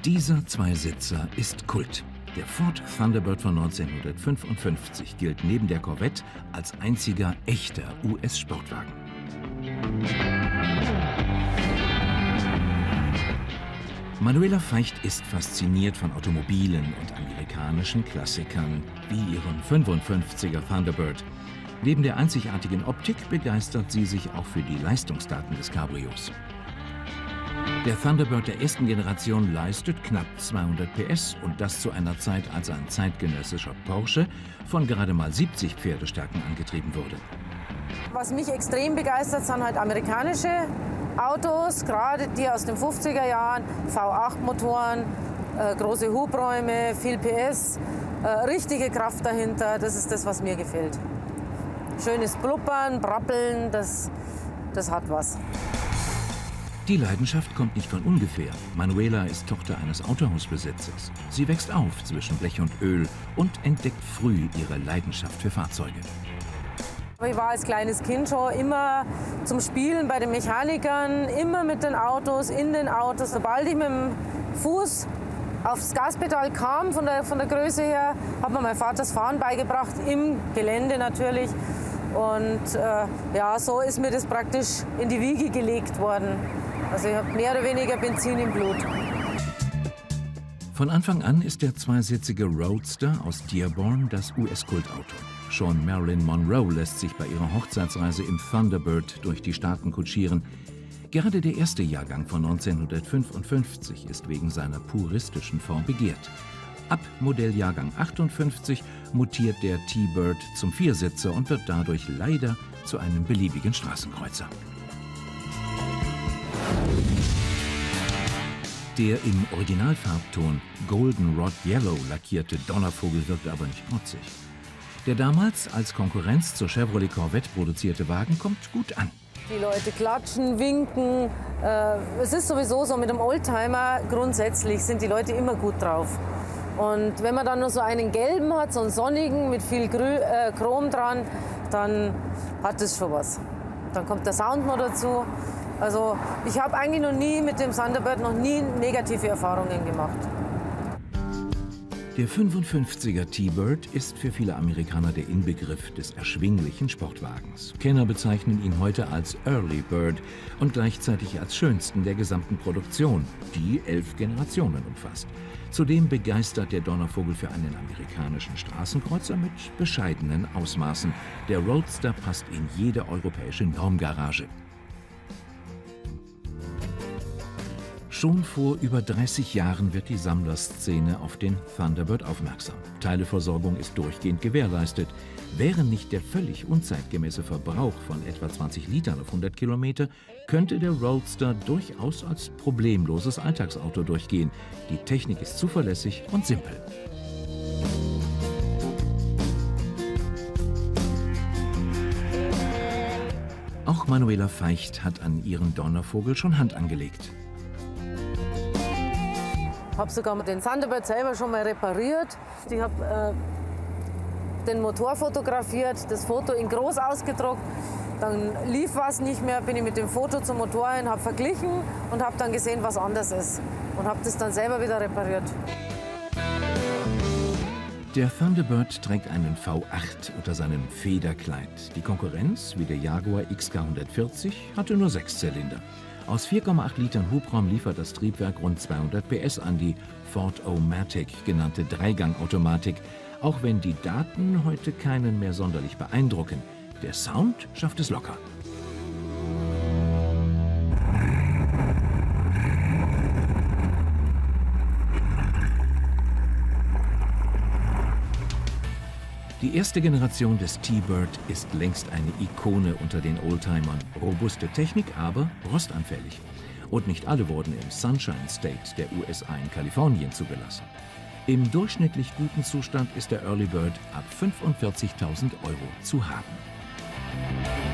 Dieser Zweisitzer ist Kult. Der Ford Thunderbird von 1955 gilt neben der Corvette als einziger echter US-Sportwagen. Manuela Feicht ist fasziniert von Automobilen und amerikanischen Klassikern wie ihrem 55er Thunderbird. Neben der einzigartigen Optik begeistert sie sich auch für die Leistungsdaten des Cabrios. Der Thunderbird der ersten Generation leistet knapp 200 PS und das zu einer Zeit, als ein zeitgenössischer Porsche von gerade mal 70 Pferdestärken angetrieben wurde. Was mich extrem begeistert, sind halt amerikanische Autos, gerade die aus den 50er Jahren, V8-Motoren, große Hubräume, viel PS, richtige Kraft dahinter, das ist das, was mir gefällt. Schönes Blubbern, Brappeln, das hat was. Die Leidenschaft kommt nicht von ungefähr. Manuela ist Tochter eines Autohausbesitzers. Sie wächst auf zwischen Blech und Öl und entdeckt früh ihre Leidenschaft für Fahrzeuge. Ich war als kleines Kind schon immer zum Spielen bei den Mechanikern, immer mit den Autos, in den Autos. Sobald ich mit dem Fuß aufs Gaspedal kam, von der Größe her, hat mir mein Vater das Fahren beigebracht, im Gelände natürlich. Und ja, so ist mir das praktisch in die Wiege gelegt worden. Also ich habe mehr oder weniger Benzin im Blut. Von Anfang an ist der zweisitzige Roadster aus Dearborn das US-Kultauto. Schon Marilyn Monroe lässt sich bei ihrer Hochzeitsreise im Thunderbird durch die Staaten kutschieren. Gerade der erste Jahrgang von 1955 ist wegen seiner puristischen Form begehrt. Ab Modelljahrgang 58 mutiert der T-Bird zum Viersitzer und wird dadurch leider zu einem beliebigen Straßenkreuzer. Der im Originalfarbton Golden Rod Yellow lackierte Donnervogel wirkte aber nicht protzig. Der damals als Konkurrenz zur Chevrolet Corvette produzierte Wagen kommt gut an. Die Leute klatschen, winken. Es ist sowieso so, mit dem Oldtimer grundsätzlich sind die Leute immer gut drauf. Und wenn man dann nur so einen gelben hat, so einen sonnigen mit viel Chrom dran, dann hat es schon was. Dann kommt der Sound noch dazu. Also ich habe eigentlich noch nie mit dem Thunderbird negative Erfahrungen gemacht. Der 55er T-Bird ist für viele Amerikaner der Inbegriff des erschwinglichen Sportwagens. Kenner bezeichnen ihn heute als Early Bird und gleichzeitig als schönsten der gesamten Produktion, die 11 Generationen umfasst. Zudem begeistert der Donnervogel für einen amerikanischen Straßenkreuzer mit bescheidenen Ausmaßen. Der Roadster passt in jede europäische Normgarage. Schon vor über 30 Jahren wird die Sammlerszene auf den Thunderbird aufmerksam. Teileversorgung ist durchgehend gewährleistet. Wäre nicht der völlig unzeitgemäße Verbrauch von etwa 20 Litern auf 100 Kilometer, könnte der Roadster durchaus als problemloses Alltagsauto durchgehen. Die Technik ist zuverlässig und simpel. Auch Manuela Feicht hat an ihren Donnervogel schon Hand angelegt. Ich habe sogar den Thunderbird selber schon mal repariert. Ich habe den Motor fotografiert, das Foto in groß ausgedruckt. Dann lief was nicht mehr, bin ich mit dem Foto zum Motor hin, habe verglichen und habe dann gesehen, was anders ist. Und habe das dann selber wieder repariert. Der Thunderbird trägt einen V8 unter seinem Federkleid. Die Konkurrenz, wie der Jaguar XK140, hatte nur 6 Zylinder. Aus 4,8 Litern Hubraum liefert das Triebwerk rund 200 PS an, die Ford-O-Matic genannte Dreigangautomatik, auch wenn die Daten heute keinen mehr sonderlich beeindrucken. Der Sound schafft es locker. Die erste Generation des T-Bird ist längst eine Ikone unter den Oldtimern. Robuste Technik, aber rostanfällig. Und nicht alle wurden im Sunshine State der USA in Kalifornien zugelassen. Im durchschnittlich guten Zustand ist der Early Bird ab 45.000 € zu haben.